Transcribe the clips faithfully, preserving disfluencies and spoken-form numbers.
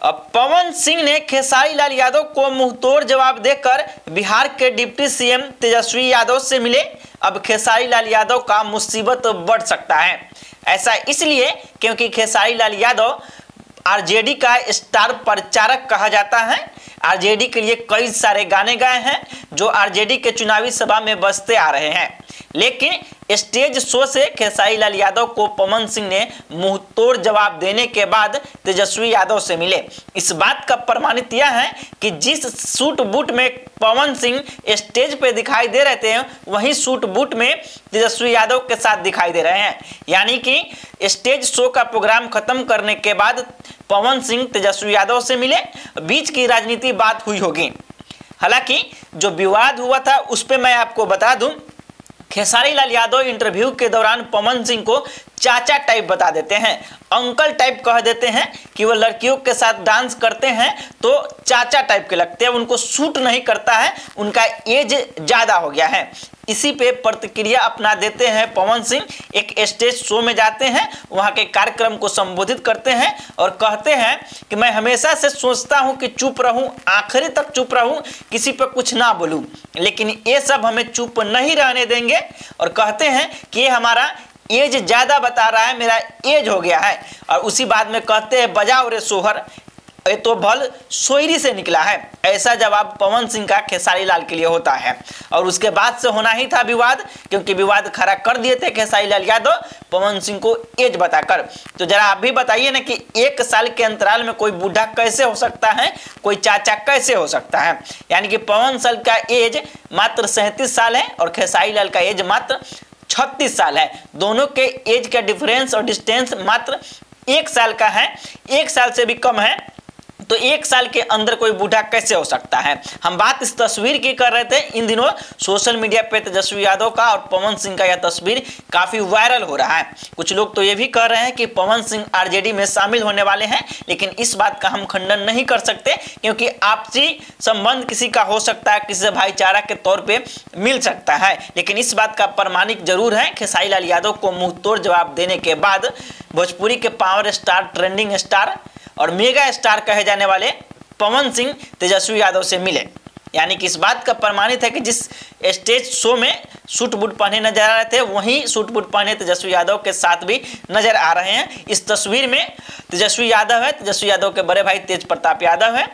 अब पवन सिंह ने खेसारी लाल यादव को मुंहतोड़ जवाब देकर बिहार के डिप्टी सीएम तेजस्वी यादव से मिले। अब खेसारी लाल यादव का मुसीबत बढ़ सकता है। ऐसा इसलिए क्योंकि खेसारी लाल यादव आरजेडी का स्टार प्रचारक कहा जाता है। आरजेडी के लिए कई सारे गाने गाए हैं जो आरजेडी के चुनावी सभा में बजते आ रहे हैं, लेकिन स्टेज शो से खेसारी लाल यादव को पवन सिंह ने मुंहतोड़ जवाब देने के बाद तेजस्वी यादव से मिले। इस बात का प्रमाणित यह है कि जिस सूट बूट में पवन सिंह स्टेज पे दिखाई दे रहे थे वहीं सूट बूट में तेजस्वी यादव के साथ दिखाई दे रहे हैं। यानी कि स्टेज शो का प्रोग्राम खत्म करने के बाद पवन सिंह तेजस्वी यादव से मिले, बीच की राजनीति बात हुई होगी। हालांकि जो विवाद हुआ था उस पर मैं आपको बता दूं, खेसारी लाल यादव इंटरव्यू के दौरान पवन सिंह को चाचा टाइप बता देते हैं, अंकल टाइप कह देते हैं कि वो लड़कियों के साथ डांस करते हैं तो चाचा टाइप के लगते हैं, उनको सूट नहीं करता है, उनका एज ज़्यादा हो गया है। इसी पे प्रतिक्रिया अपना देते हैं पवन सिंह। एक स्टेज शो में जाते हैं, वहाँ के कार्यक्रम को संबोधित करते हैं और कहते हैं कि मैं हमेशा से सोचता हूँ कि चुप रहूँ, आखिरी तक चुप रहूँ, किसी पे कुछ ना बोलूँ, लेकिन ये सब हमें चुप नहीं रहने देंगे। और कहते हैं कि ये हमारा एज ज़्यादा बता रहा है, मेरा एज हो गया है। और उसी बाद में कहते हैं बजाओ रे सोहर, ये तो भल सोयरी से निकला है। ऐसा जवाब पवन सिंह का खेसारी लाल के लिए होता है। और उसके बाद से होना ही था विवाद, क्योंकि विवाद खड़ा कर दिए थे खेसारी लाल यादव पवन सिंह को एज बताकर। तो जरा आप भी बताइए ना कि एक साल के अंतराल में कोई बूढ़ा कैसे हो सकता है, कोई चाचा कैसे हो सकता है। यानी कि पवन सिंह का एज मात्र सैंतीस साल है और खेसारी लाल का एज मात्र छत्तीस साल है। दोनों के एज का डिफरेंस और डिस्टेंस मात्र एक साल का है, एक साल से भी कम है। तो एक साल के अंदर कोई बूढ़ा कैसे हो सकता है। हम बात इस तस्वीर की कर रहे थे। इन दिनों सोशल मीडिया पे तेजस्वी यादव का और पवन सिंह का यह तस्वीर काफ़ी वायरल हो रहा है। कुछ लोग तो ये भी कह रहे हैं कि पवन सिंह आरजेडी में शामिल होने वाले हैं, लेकिन इस बात का हम खंडन नहीं कर सकते, क्योंकि आपसी संबंध किसी का हो सकता है, किसी से भाईचारा के तौर पर मिल सकता है, लेकिन इस बात का प्रमाणिक जरूर है खेसारी लाल यादव को मुंहतोड़ जवाब देने के बाद भोजपुरी के पावर स्टार, ट्रेंडिंग स्टार और मेगा स्टार कहे जाने वाले पवन सिंह तेजस्वी यादव से मिले। यानी कि इस बात का प्रमाणित है कि जिस स्टेज शो में सूट बूट पहने नजर आ रहे थे वहीं सूट बूट पहने तेजस्वी यादव के साथ भी नजर आ रहे हैं। इस तस्वीर में तेजस्वी यादव है, तेजस्वी यादव के बड़े भाई तेज प्रताप यादव है,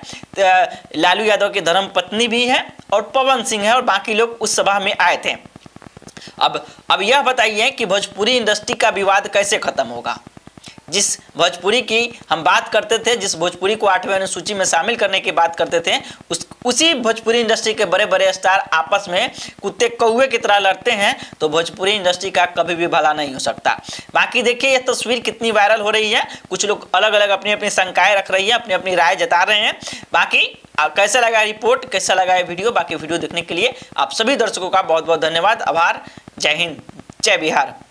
लालू यादव की धर्म पत्नी भी है और पवन सिंह है और बाकी लोग उस सभा में आए थे। अब अब यह बताइए कि भोजपुरी इंडस्ट्री का विवाद कैसे खत्म होगा। जिस भोजपुरी की हम बात करते थे, जिस भोजपुरी को आठवें अनुसूची में शामिल करने की बात करते थे, उस उसी भोजपुरी इंडस्ट्री के बड़े बड़े स्टार आपस में कुत्ते कौवे की तरह लड़ते हैं, तो भोजपुरी इंडस्ट्री का कभी भी भला नहीं हो सकता। बाकी देखिए यह तस्वीर कितनी वायरल हो रही है, कुछ लोग अलग अलग अपनी अपनी शंकाएं रख रही है, अपनी अपनी राय जता रहे हैं। बाकी कैसा लगा रिपोर्ट, कैसा लगा ये वीडियो, बाकी वीडियो देखने के लिए आप सभी दर्शकों का बहुत बहुत धन्यवाद, आभार। जय हिंद, जय बिहार।